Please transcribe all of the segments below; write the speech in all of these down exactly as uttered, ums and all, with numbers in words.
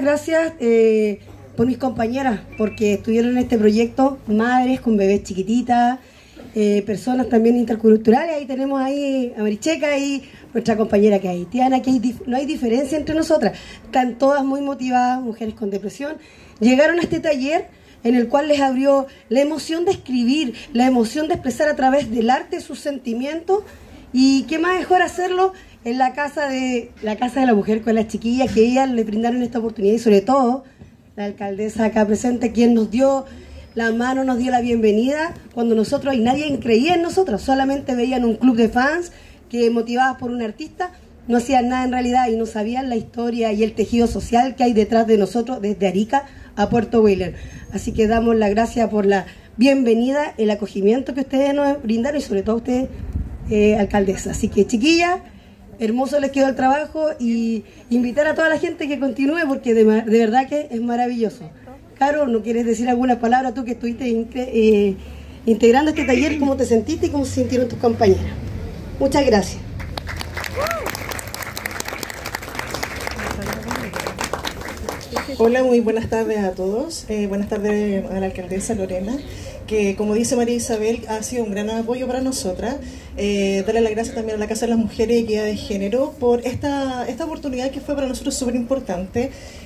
muchas gracias eh, por mis compañeras, porque estuvieron en este proyecto, madres con bebés chiquititas, eh, personas también interculturales. Ahí tenemos ahí a Maricheca y nuestra compañera que es haitiana, que hay, no hay diferencia entre nosotras. Están todas muy motivadas, mujeres con depresión. Llegaron a este taller en el cual les abrió la emoción de escribir, la emoción de expresar a través del arte sus sentimientos. Y qué más mejor hacerlo en la casa de la casa de la mujer con las chiquillas, que ellas le brindaron esta oportunidad, y sobre todo la alcaldesa acá presente, quien nos dio la mano, nos dio la bienvenida cuando nosotros, y nadie creía en nosotros, solamente veían un club de fans que, motivadas por un artista, no hacían nada en realidad y no sabían la historia y el tejido social que hay detrás de nosotros desde Arica a Puerto William. Así que damos las gracias por la bienvenida, el acogimiento que ustedes nos brindaron y sobre todo ustedes, eh, alcaldesa. Así que, chiquillas, hermoso les quedó el trabajo, y invitar a toda la gente que continúe, porque de, de verdad que es maravilloso. Caro, ¿no quieres decir alguna palabra tú que estuviste eh, integrando este taller? ¿Cómo te sentiste y cómo se sintieron tus compañeras? Muchas gracias. Hola, muy buenas tardes a todos. Eh, buenas tardes a la alcaldesa Lorena, que, como dice María Isabel, ha sido un gran apoyo para nosotras. Eh, darle las gracias también a la Casa de las Mujeres y Equidad de Género por esta, esta oportunidad que fue para nosotros súper importante.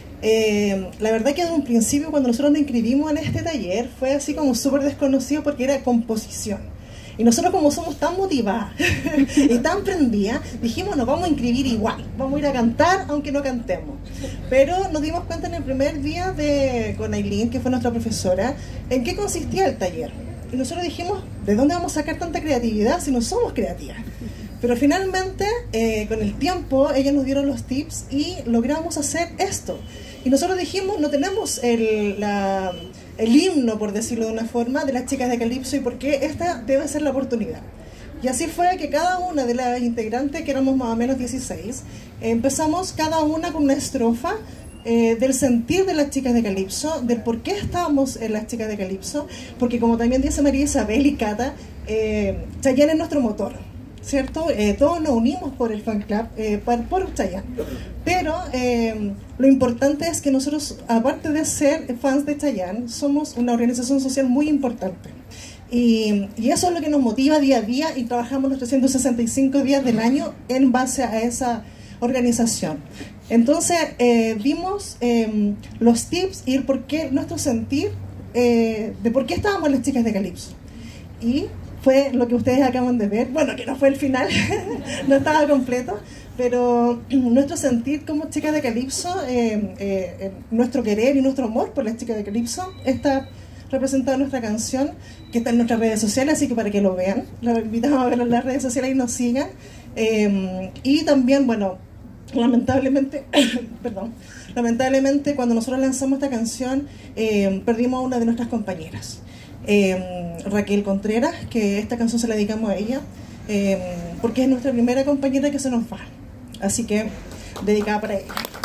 Eh, la verdad que desde un principio, cuando nosotros nos inscribimos en este taller, fue así como súper desconocido porque era composición. Y nosotros, como somos tan motivadas y tan prendidas, dijimos, nos vamos a inscribir igual, vamos a ir a cantar aunque no cantemos. Pero nos dimos cuenta en el primer día de, con Aileen, que fue nuestra profesora, en qué consistía el taller. Y nosotros dijimos, ¿de dónde vamos a sacar tanta creatividad si no somos creativas? Pero finalmente, eh, con el tiempo, ellas nos dieron los tips y logramos hacer esto. Y nosotros dijimos, no tenemos el, la, el himno, por decirlo de una forma, de las chicas de Calipso, y por qué esta debe ser la oportunidad. Y así fue que cada una de las integrantes, que éramos más o menos dieciséis, eh, empezamos cada una con una estrofa eh, del sentir de las chicas de Calipso, del por qué estábamos en las chicas de Calipso, porque, como también dice María Isabel y Cata, eh, Chayanne es nuestro motor, ¿cierto? Eh, todos nos unimos por el fan club, eh, por, por Chayanne. Pero eh, lo importante es que nosotros, aparte de ser fans de Chayanne, somos una organización social muy importante. Y, y eso es lo que nos motiva día a día, y trabajamos los trescientos sesenta y cinco días del año en base a esa organización. Entonces, eh, vimos eh, los tips y el por qué, nuestro sentir, eh, de por qué estábamos las chicas de Calipso. Y fue lo que ustedes acaban de ver, bueno, que no fue el final, no estaba completo, pero nuestro sentir como chicas de Calipso, eh, eh, nuestro querer y nuestro amor por las chicas de Calipso está representado en nuestra canción, que está en nuestras redes sociales, así que para que lo vean, los invitamos a ver en las redes sociales y nos sigan. Eh, y también, bueno, lamentablemente, perdón, lamentablemente cuando nosotros lanzamos esta canción, eh, perdimos a una de nuestras compañeras. Eh, Raquel Contreras, que esta canción se la dedicamos a ella, eh, porque es nuestra primera compañera que se nos va, así que dedicada para ella.